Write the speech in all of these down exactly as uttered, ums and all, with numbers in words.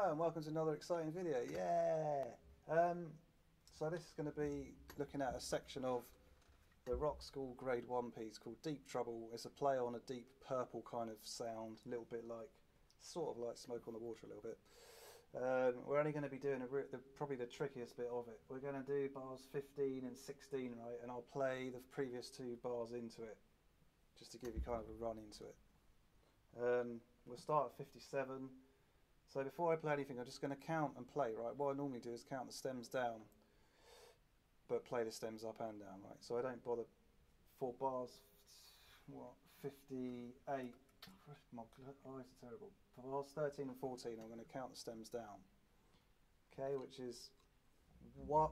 Hello and welcome to another exciting video. Yeah! Um, so this is going to be looking at a section of the Rockschool Grade one piece called Deep Trouble. It's a play on a deep purple kind of sound, a little bit like, sort of like Smoke on the Water a little bit. Um, we're only going to be doing a, the, probably the trickiest bit of it. We're going to do bars fifteen and sixteen, right, and I'll play the previous two bars into it, just to give you kind of a run into it. Um, we'll start at fifty-seven. So before I play anything, I'm just going to count and play, right? What I normally do is count the stems down, but play the stems up and down, right? So I don't bother for bars, what, fifty-eight, my eyes are terrible. For bars thirteen and fourteen, I'm going to count the stems down, okay, which is what,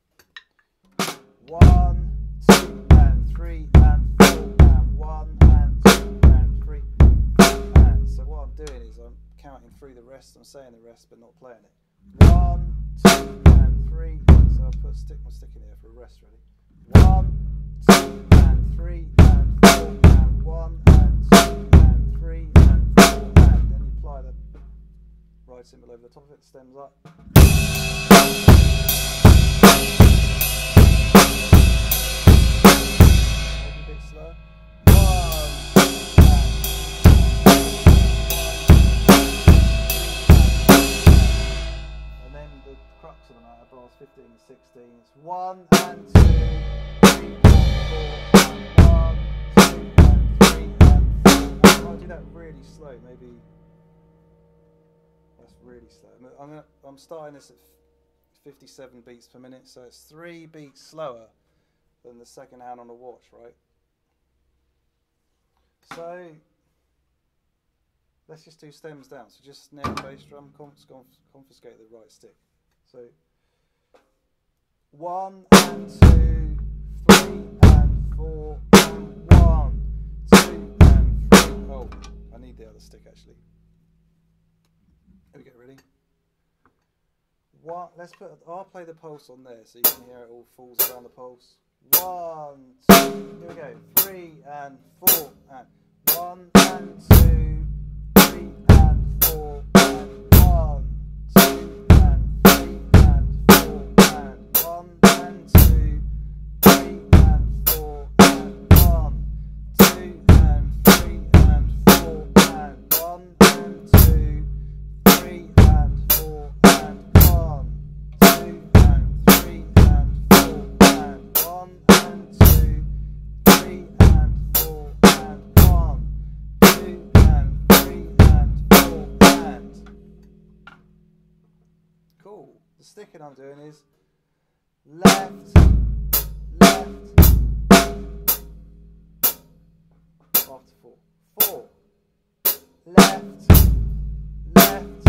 one, two, and three, and four, and one, and two, and three, and so what I'm doing is I'm counting through the rest. I'm saying the rest but not playing it. One, two, and three. So I'll put stick my stick in here for a rest ready. One, two, and three, and four, and one, and two, and three, and four, and then you apply the right symbol over the top of it, stems up. Maybe a bit slower. Crux of the matter, bars fifteen and sixteen. It's one and two, three and four, one, two and three and four. I'll do that really slow, maybe that's really slow. I'm, gonna, I'm starting this at fifty-seven beats per minute, so it's three beats slower than the second hand on the watch, right? So let's just do stems down. So just snare the bass drum, conf confiscate the right stick. So, one and two, three and four, and one, two and three. Oh, I need the other stick actually. Here we go, ready? One, let's put, I'll play the pulse on there so you can hear it all falls around the pulse. One, two, here we go, three and four, and one and two, three and four, and one, two. Cool. The sticking I'm doing is left, left, after four, four, left, left,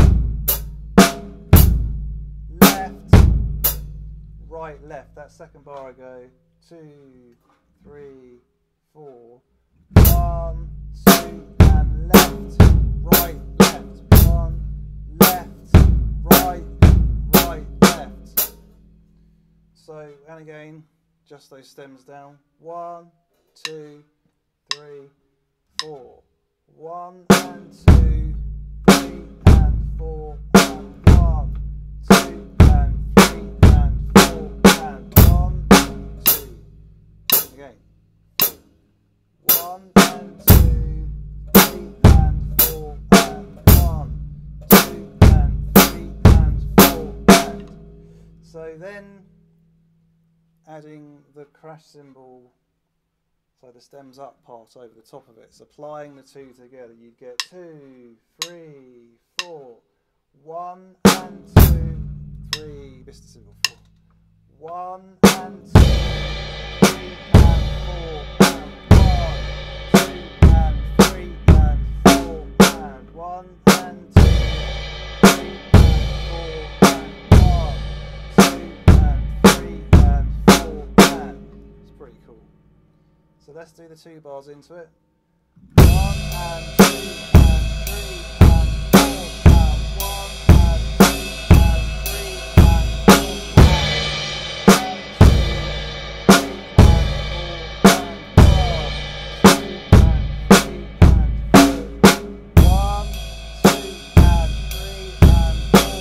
left, right, left. That second bar I go two, three, four, one, two, and left, right, left, one, left, right, right, left. So, and again, just those stems down. One, two, three, four. One and two, three and four, and one, two and three and four, and one, two. Again. One and two, three and four, and one, two and three and four, and. So then, adding the crash cymbal, so the stems up part over the top of it. So applying the two together, you'd get two, three, four, one and two, three, missed the cymbal, four, one and two, three and four, and one, two and three and four, and one and two, three and four, and one, two and three and four, and it's pretty cool. So let's do the two bars into it. One and two and three and four, and one and two and three and four, and one, two, three and four, and one, two and three and four, one, two and three and four,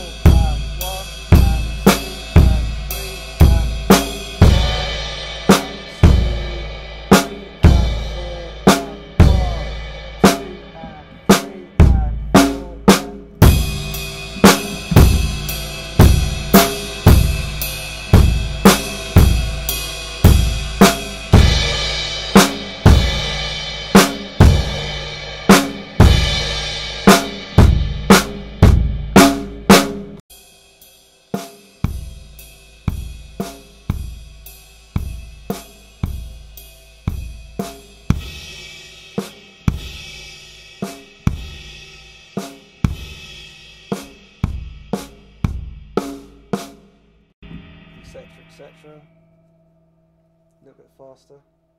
cetera. A little bit faster.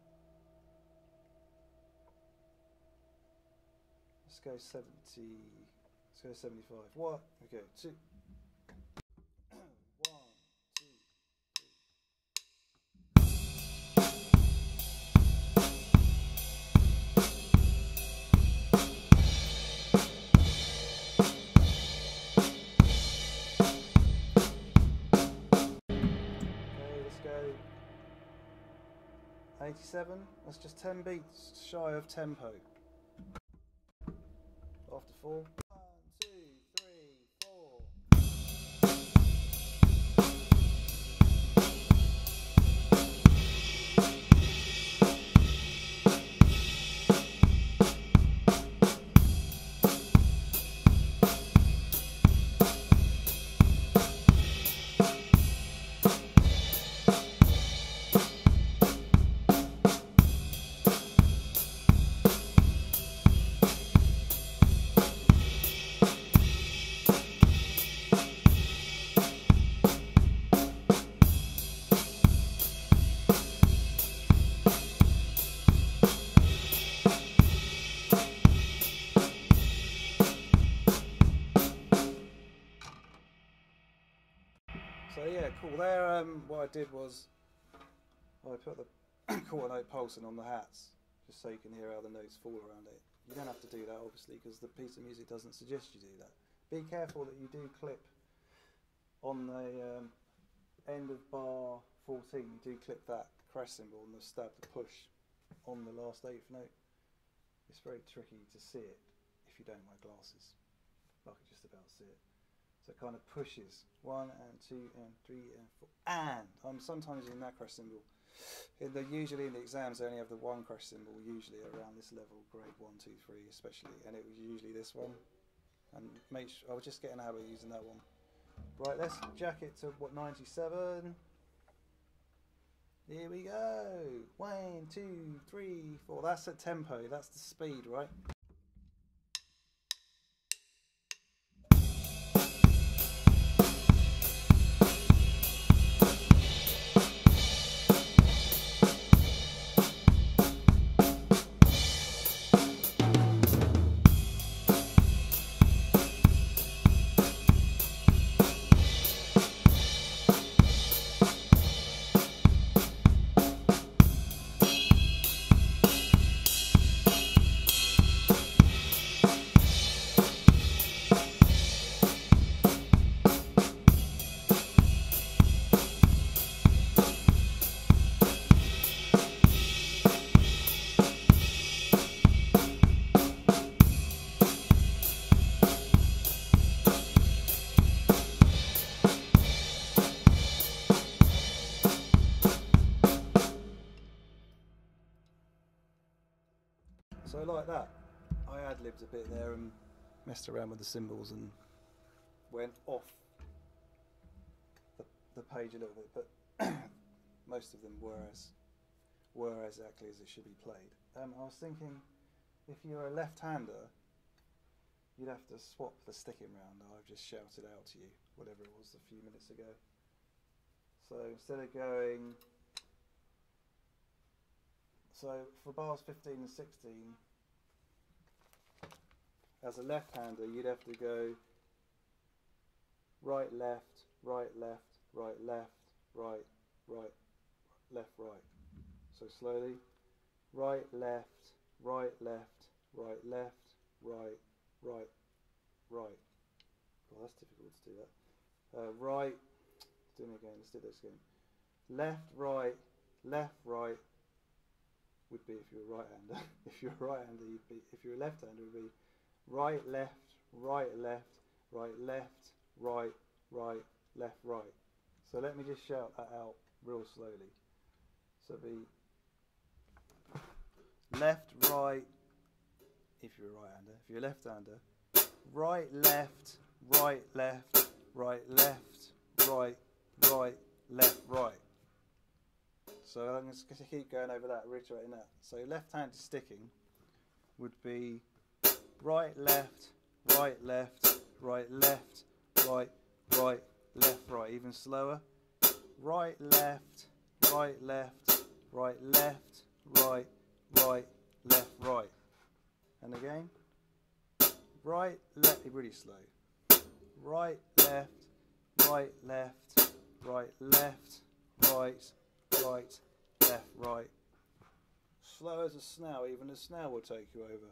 Let's go seventy. Let's go seventy-five. One. Okay. Two. One, two, three. Okay, let's go eighty-seven. That's just ten beats shy of tempo. After four. One, two, three, four. So yeah, cool. There, um, what I did was I put the quarter note pulsing on the hats, just so you can hear how the notes fall around it. You don't have to do that, obviously, because the piece of music doesn't suggest you do that. Be careful that you do clip on the um, end of bar fourteen. You do clip that crest symbol and the stab, the push on the last eighth note. It's very tricky to see it if you don't wear glasses. I can just about see it. So it kind of pushes one and two and three and four, and I'm sometimes using that crest symbol. In the, usually in the exams they only have the one crest symbol, usually around this level, grade one, two, three especially, and it was usually this one. And make sure, I was just getting a habit of using that one. Right, let's jack it to what, ninety-seven. Here we go. One, two, three, four. That's at tempo. That's the speed, right? So like that, I ad-libbed a bit there and messed around with the cymbals and went off the, the page a little bit, but most of them were as, were exactly as it should be played. Um, I was thinking, if you're a left-hander, you'd have to swap the sticking round. I've just shouted out to you, whatever it was a few minutes ago. So instead of going, so for bars fifteen and sixteen, as a left-hander, you'd have to go right, left, right, left, right, left, right, right, left, right. So slowly, right, left, right, left, right, left, right, right, right. Well, that's difficult to do that. Uh, right, let's do it again, let's do this again. Left, right, left, right would be if you're a right-hander. If you're a right-hander, you'd be, if you're a left-hander, it would be right, left, right, left, right, left, right, right, left, right. So let me just shout that out real slowly. So it'd be left, right, if you're a right-hander. If you're a left-hander, right, left, right, left, right, left, right, right, left, right. So I'm just going to keep going over that, reiterating that. So left-handed sticking would be right, left, right, left, right, left, right, right, left, right. Even slower. right, left, right, left, right, left, right, right, left, right. And again, right, left, really slow. Right, left, right, left, right, left, right, right, left, right. Slow as a snail, even a snail will take you over.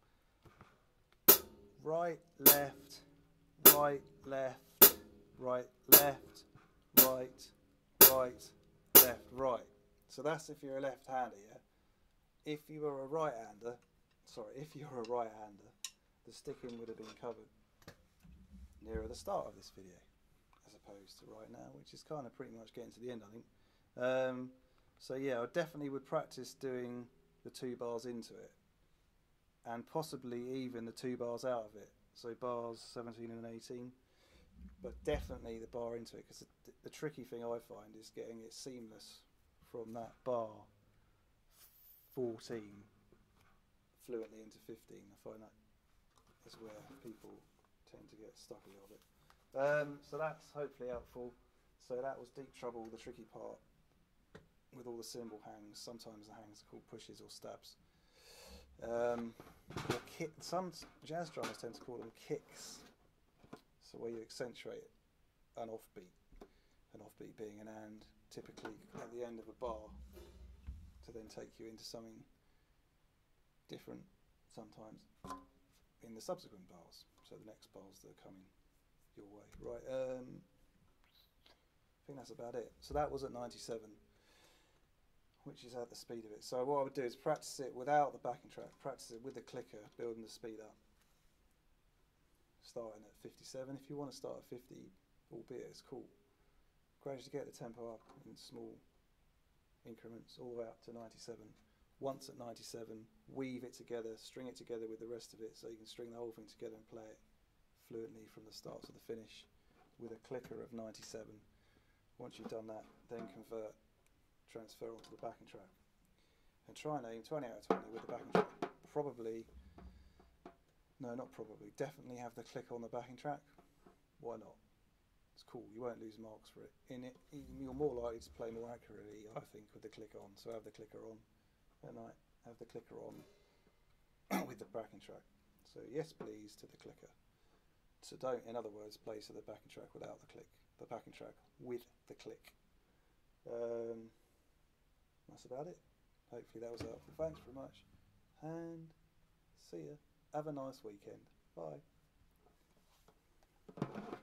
Right, left, right, left, right, left, right, right, left, right. So that's if you're a left-hander, yeah? If you were a right-hander, sorry, if you were a right-hander, the sticking would have been covered nearer the start of this video, as opposed to right now, which is kind of pretty much getting to the end, I think. Um, so yeah, I definitely would practice doing the two bars into it, and possibly even the two bars out of it. So bars seventeen and eighteen, but definitely the bar into it, because the, the tricky thing I find is getting it seamless from that bar fourteen fluently into fifteen. I find that is where people tend to get stuck a little bit. Um, so that's hopefully helpful. So that was deep treble, the tricky part with all the cymbal hangs. Sometimes the hangs are called pushes or stabs. Um, or kick, some jazz drummers tend to call them kicks. So where you accentuate an offbeat, an offbeat being an and, typically at the end of a bar, to then take you into something different sometimes in the subsequent bars. So the next bars that are coming your way. Right, um, I think that's about it. So that was at ninety-seven, which is at the speed of it. So what I would do is practice it without the backing track, practice it with the clicker, building the speed up. Starting at fifty-seven, if you want to start at fifty, albeit it's cool. Gradually get the tempo up in small increments, all the way up to ninety-seven. Once at ninety-seven, weave it together, string it together with the rest of it, so you can string the whole thing together and play it fluently from the start to the finish with a clicker of ninety-seven. Once you've done that, then convert, transfer onto the backing track, and try and aim twenty out of twenty with the backing track. Probably, no, not probably, definitely have the clicker on the backing track. Why not? It's cool, you won't lose marks for it. In it, you're more likely to play more accurately, I think, with the clicker on. So have the clicker on at night, have the clicker on with the backing track. So yes, please, to the clicker. So don't, in other words, play to the backing track without the click. The backing track with the click. Um, that's about it. Hopefully that was helpful. Thanks very much, and see ya. Have a nice weekend. Bye.